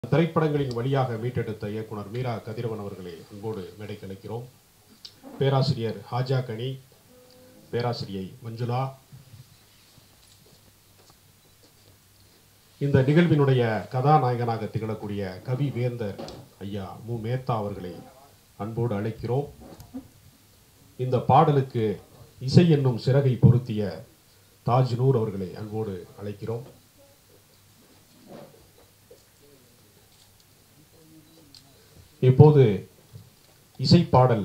திரைப்படங்களின் வழியாக மீட்டெடுத்த இயக்குனர் மீரா கதிரவன் அவர்களை அன்போடு மேடைக்கு அழைக்கிறோம். பேராசிரியர் ஹாஜா கனி, பேராசிரியை மஞ்சுளா, இந்த நிகழ்வினுடைய கதாநாயகனாக திகழக்கூடிய கவி வேந்தர் ஐயா மு மேத்தா அவர்களை அன்போடு அழைக்கிறோம். இந்த பாடலுக்கு இசை என்னும் சிறகை பொருத்திய தாஜ் நூர் அவர்களை அன்போடு அழைக்கிறோம். இப்போது இசைப்பாடல்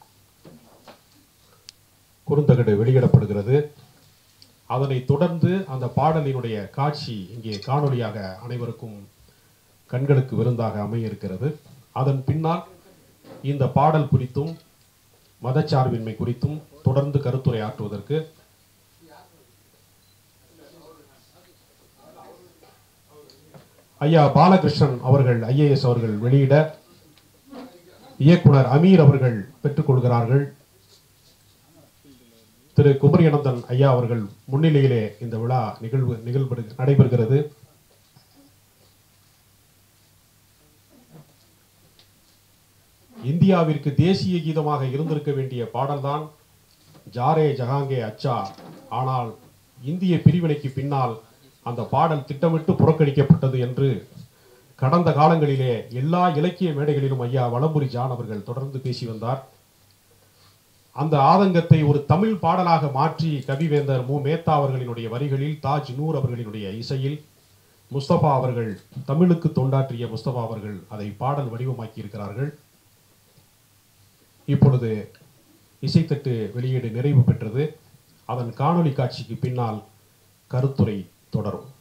குறுந்தகடு வெளியிடப்படுகிறது. அதனைத் தொடர்ந்து அந்த பாடலினுடைய காட்சி இங்கே காணொலியாக அனைவருக்கும் கண்களுக்கு விருந்தாக அமைய இருக்கிறது. அதன் பின்னால் இந்த பாடல் குறித்தும் மதச்சார்பின்மை குறித்தும் தொடர்ந்து கருத்துரை ஆற்றுவதற்கு ஐயா பாலகிருஷ்ணன் அவர்கள் IAS அவர்கள் வெளியிட இயக்குனர் அமீர் அவர்கள் பெற்றுக்கொள்கிறார்கள். திரு குமரியனந்தன் ஐயா அவர்கள் முன்னிலையிலே இந்த விழா நிகழ்வு நடைபெறுகிறது. இந்தியாவிற்கு தேசிய கீதமாக இருந்திருக்க வேண்டிய பாடல்தான் ஜாரே ஜஹாங்கே அச்சா. ஆனால் இந்திய பிரிவினைக்கு பின்னால் அந்த பாடல் திட்டமிட்டு புறக்கணிக்கப்பட்டது என்று கடந்த காலங்களிலே எல்லா இலக்கிய மேடைகளிலும் ஐயா வலம்புரி ஜான் அவர்கள் தொடர்ந்து பேசி வந்தார். அந்த ஆதங்கத்தை ஒரு தமிழ் பாடலாக மாற்றி கவிவேந்தர் மு மேத்தா அவர்களினுடைய வரிகளில், தாஜ் நூர் அவர்களினுடைய இசையில், முஸ்தபா அவர்கள், தமிழுக்கு தொண்டாற்றிய முஸ்தபா அவர்கள் அதை பாடல் வடிவமாக்கி இருக்கிறார்கள். இப்பொழுது இசைத்தட்டு வெளியீடு நிறைவு பெற்றது. அதன் காணொலி காட்சிக்கு பின்னால் கருத்துரை தொடரும்.